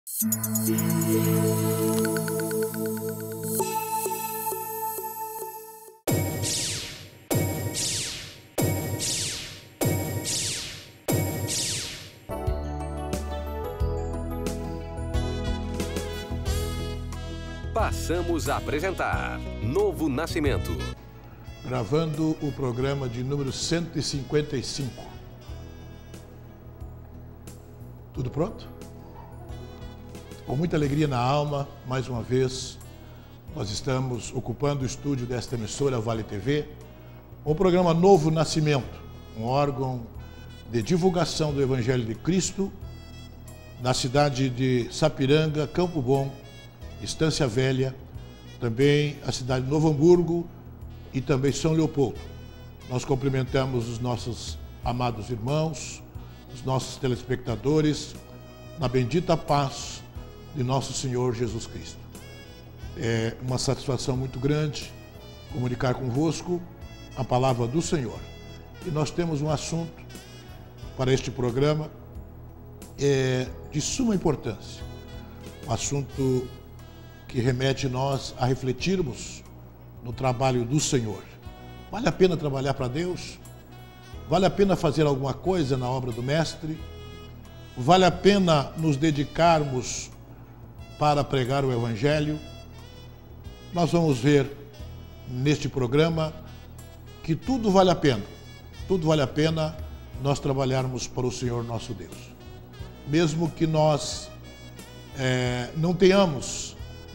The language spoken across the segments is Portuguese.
Passamos a apresentar Novo Nascimento. Gravando o programa de número 155. Tudo pronto? Com muita alegria na alma, mais uma vez, nós estamos ocupando o estúdio desta emissora Vale TV, o programa Novo Nascimento, um órgão de divulgação do Evangelho de Cristo na cidade de Sapiranga, Campo Bom, Estância Velha, também a cidade de Novo Hamburgo e também São Leopoldo. Nós cumprimentamos os nossos amados irmãos, os nossos telespectadores, na bendita paz de nosso Senhor Jesus Cristo. É uma satisfação muito grande comunicar convosco a palavra do Senhor. E nós temos um assunto para este programa de suma importância, um assunto que remete nós a refletirmos no trabalho do Senhor. Vale a pena trabalhar para Deus? Vale a pena fazer alguma coisa na obra do Mestre? Vale a pena nos dedicarmos para pregar o Evangelho? Nós vamos ver neste programa que tudo vale a pena nós trabalharmos para o Senhor nosso Deus. Mesmo que nós não tenhamos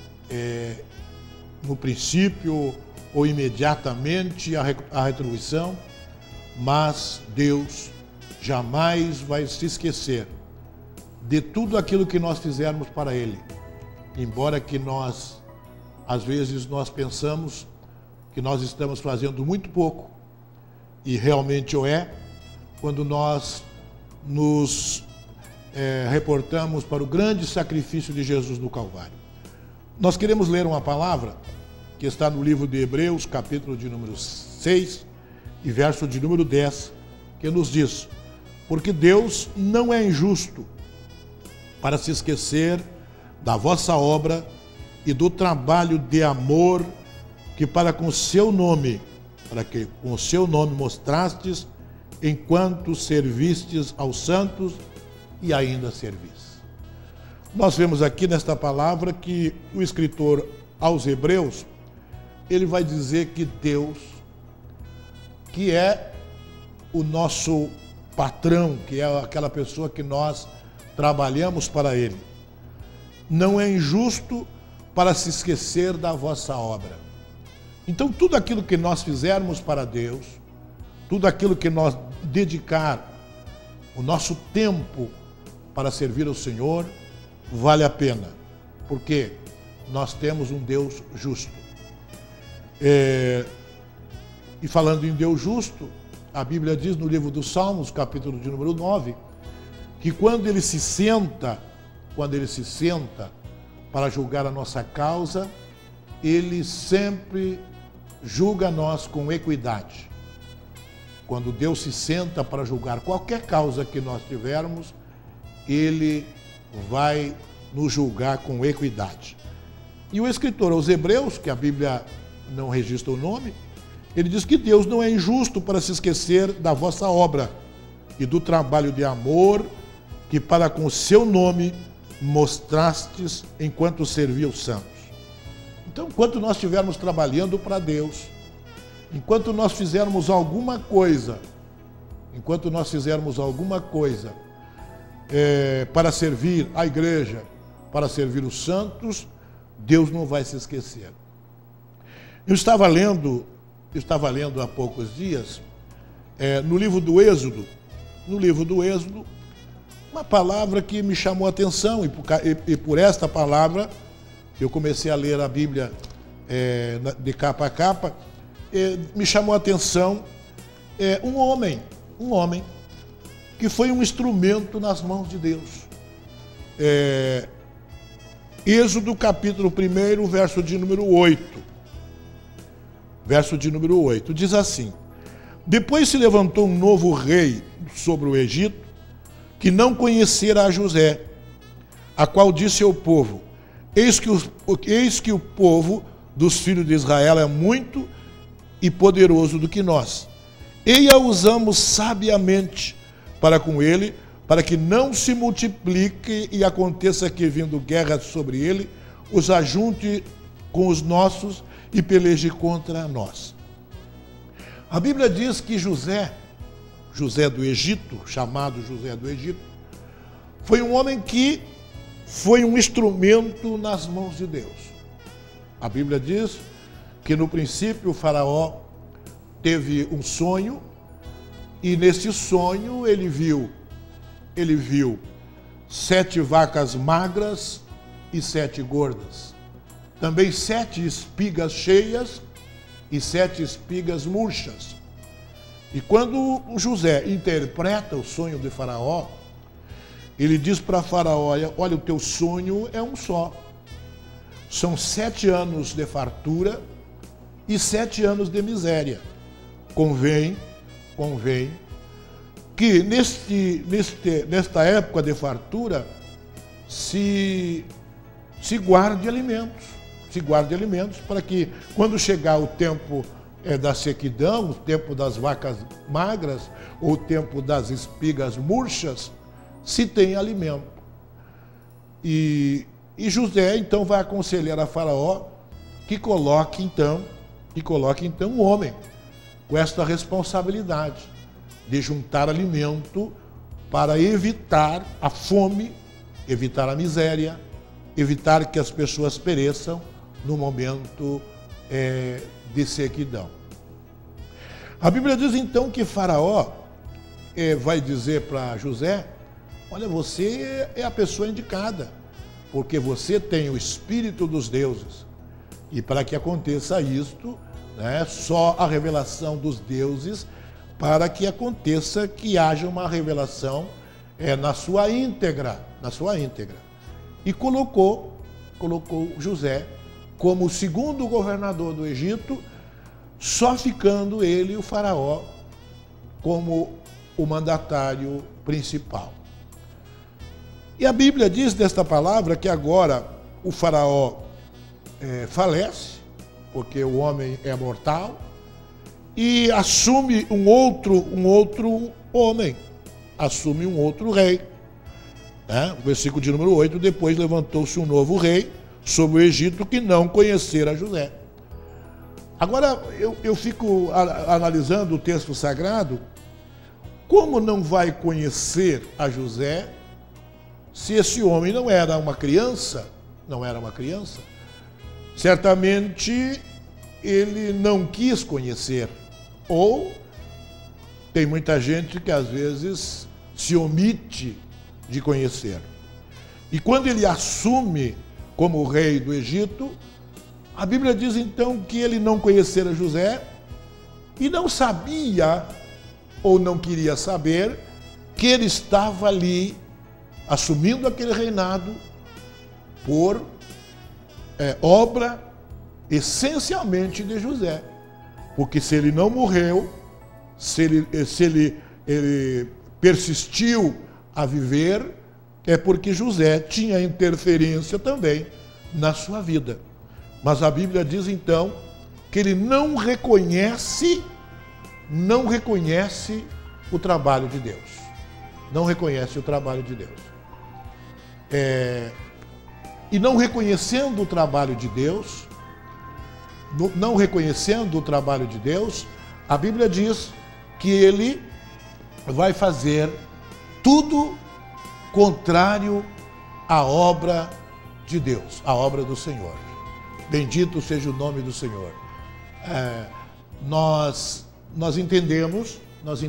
no princípio ou imediatamente a retribuição, mas Deus jamais vai se esquecer de tudo aquilo que nós fizermos para Ele. Embora que nós, às vezes, nós pensamos que nós estamos fazendo muito pouco, e realmente o é, quando nós nos reportamos para o grande sacrifício de Jesus no Calvário. Nós queremos ler uma palavra que está no livro de Hebreus, capítulo de número 6 e verso de número 10, que nos diz: porque Deus não é injusto para se esquecer da vossa obra e do trabalho de amor que com o seu nome mostrastes enquanto servistes aos santos e ainda servis. Nós vemos aqui nesta palavra que o escritor aos Hebreus, ele vai dizer que Deus, que é o nosso patrão, que é aquela pessoa que nós trabalhamos para Ele, não é injusto para se esquecer da vossa obra. Então, tudo aquilo que nós fizermos para Deus, tudo aquilo que nós dedicar o nosso tempo para servir ao Senhor, vale a pena, porque nós temos um Deus justo. E falando em Deus justo, a Bíblia diz no livro dos Salmos, capítulo de número 9, que quando ele se senta para julgar a nossa causa, ele sempre julga nós com equidade. Quando Deus se senta para julgar qualquer causa que nós tivermos, ele vai nos julgar com equidade. E o escritor aos Hebreus, que a Bíblia não registra o nome, ele diz que Deus não é injusto para se esquecer da vossa obra e do trabalho de amor que com o seu nome mostrastes enquanto servia os santos. Então, enquanto nós estivermos trabalhando para Deus, enquanto nós fizermos alguma coisa para servir a igreja, para servir os santos, Deus não vai se esquecer. Eu estava lendo há poucos dias, no livro do Êxodo, uma palavra que me chamou a atenção, e por esta palavra eu comecei a ler a Bíblia de capa a capa. Me chamou a atenção um homem que foi um instrumento nas mãos de Deus. Êxodo capítulo 1, verso de número 8. Verso de número 8, diz assim: depois se levantou um novo rei sobre o Egito, que não conhecera a José. a qual disse ao povo: eis que o povo dos filhos de Israel é muito e poderoso do que nós. E a usamos sabiamente para com ele, para que não se multiplique e aconteça que, vindo guerra sobre ele, os ajunte com os nossos e peleje contra nós. A Bíblia diz que José do Egito, chamado José do Egito, foi um homem que foi um instrumento nas mãos de Deus. A Bíblia diz que no princípio o faraó teve um sonho, e nesse sonho ele viu 7 vacas magras e 7 gordas. Também 7 espigas cheias e 7 espigas murchas. E quando José interpreta o sonho de Faraó, ele diz para Faraó: olha, o teu sonho é um só. São 7 anos de fartura e 7 anos de miséria. Convém que nesta época de fartura se guarde alimentos. Se guarde alimentos para que, quando chegar o tempo da sequidão, o tempo das vacas magras, ou o tempo das espigas murchas, se tenha alimento. E José então vai aconselhar a Faraó que coloque então um homem com esta responsabilidade de juntar alimento para evitar a fome, evitar a miséria, evitar que as pessoas pereçam no momento de sequidão. A Bíblia diz então que Faraó vai dizer para José: olha, você é a pessoa indicada, porque você tem o Espírito dos deuses. E para que aconteça isto, só a revelação dos deuses, para que aconteça que haja uma revelação na sua íntegra. E colocou José como o segundo governador do Egito, só ficando ele, o faraó, como o mandatário principal. E a Bíblia diz desta palavra que agora o faraó falece, porque o homem é mortal, e assume um outro homem, assume um outro rei. O versículo de número 8, depois levantou-se um novo rei sobre o Egito que não conhecera José. Agora, eu fico analisando o texto sagrado, como não vai conhecer a José se esse homem não era uma criança? Certamente ele não quis conhecer, ou tem muita gente que às vezes se omite de conhecer. E quando ele assume como rei do Egito, a Bíblia diz então que ele não conhecera José e não sabia, ou não queria saber, que ele estava ali assumindo aquele reinado por obra essencialmente de José. Porque se ele não morreu, se ele persistiu a viver, é porque José tinha interferência também na sua vida. Mas a Bíblia diz então que ele não reconhece o trabalho de Deus. Não reconhece o trabalho de Deus. E não reconhecendo o trabalho de Deus, a Bíblia diz que ele vai fazer tudo contrário à obra de Deus, à obra do Senhor. Bendito seja o nome do Senhor. Nós entendemos,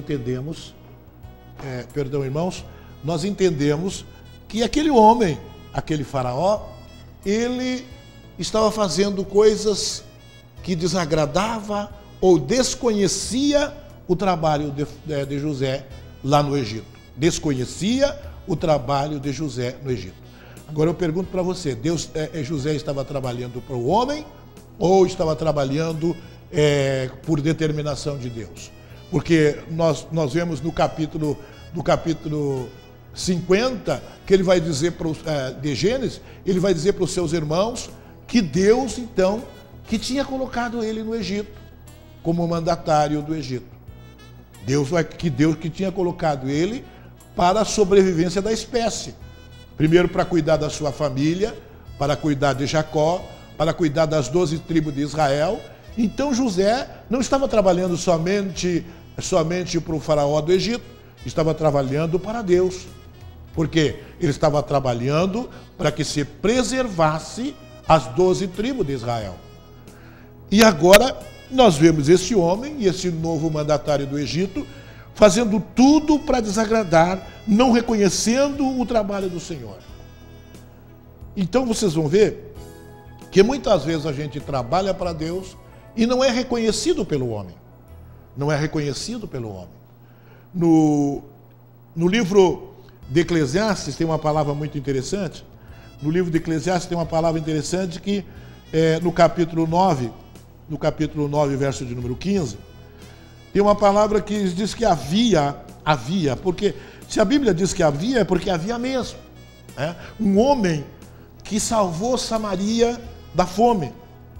irmãos, nós entendemos que aquele homem, aquele faraó, ele estava fazendo coisas que desagradava ou desconhecia o trabalho de José lá no Egito. Desconhecia o trabalho de José no Egito. Agora eu pergunto para você, José estava trabalhando para o homem ou estava trabalhando por determinação de Deus? Porque nós vemos no capítulo 50, que ele vai dizer de Gênesis, ele vai dizer para os seus irmãos que Deus, então, que tinha colocado ele no Egito, como mandatário do Egito. Deus que tinha colocado ele para a sobrevivência da espécie. Primeiro para cuidar da sua família, para cuidar de Jacó, para cuidar das 12 tribos de Israel. Então José não estava trabalhando somente para o faraó do Egito, estava trabalhando para Deus. Porque ele estava trabalhando para que se preservasse as 12 tribos de Israel. E agora nós vemos esse homem e esse novo mandatário do Egito fazendo tudo para desagradar, não reconhecendo o trabalho do Senhor. Então vocês vão ver que muitas vezes a gente trabalha para Deus e não é reconhecido pelo homem. Não é reconhecido pelo homem. No livro de Eclesiastes tem uma palavra muito interessante. No livro de Eclesiastes tem uma palavra interessante que no capítulo 9, verso de número 15, tem uma palavra que diz que havia, porque se a Bíblia diz que havia, é porque havia mesmo. Um homem que salvou Samaria da fome.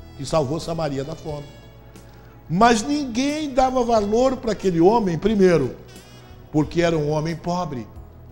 Mas ninguém dava valor para aquele homem, primeiro, porque era um homem pobre.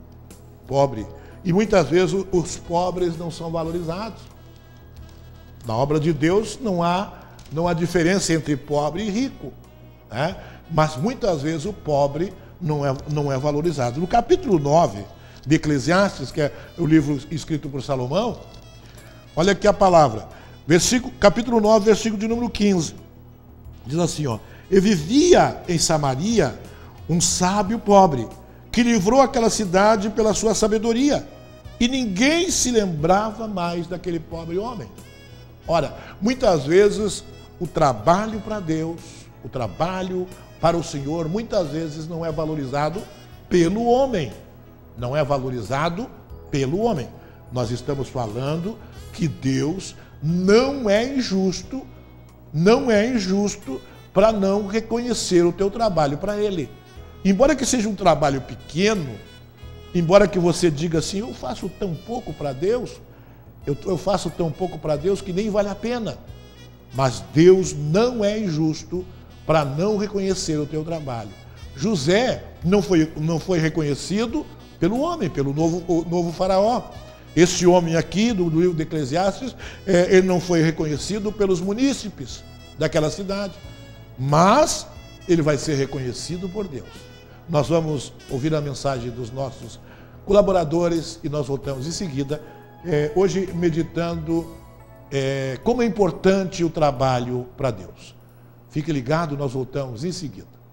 E muitas vezes os pobres não são valorizados. Na obra de Deus não há diferença entre pobre e rico. Mas muitas vezes o pobre não é valorizado. No capítulo 9 de Eclesiastes, que é o livro escrito por Salomão, olha aqui a palavra. Capítulo 9, versículo de número 15. Diz assim, ó: E vivia em Samaria um sábio pobre, que livrou aquela cidade pela sua sabedoria, e ninguém se lembrava mais daquele pobre homem. Ora, muitas vezes o trabalho para Deus, o trabalho para o Senhor, muitas vezes não é valorizado pelo homem. Não é valorizado pelo homem. Nós estamos falando que Deus não é injusto para não reconhecer o teu trabalho para Ele. Embora que seja um trabalho pequeno, embora que você diga assim, eu faço tão pouco para Deus, eu faço tão pouco para Deus que nem vale a pena. Mas Deus não é injusto para não reconhecer o teu trabalho. José não foi reconhecido pelo homem, pelo novo faraó. Esse homem aqui, do livro de Eclesiastes, ele não foi reconhecido pelos munícipes daquela cidade. Mas ele vai ser reconhecido por Deus. Nós vamos ouvir a mensagem dos nossos colaboradores e nós voltamos em seguida, hoje meditando como é importante o trabalho para Deus. Fique ligado, nós voltamos em seguida.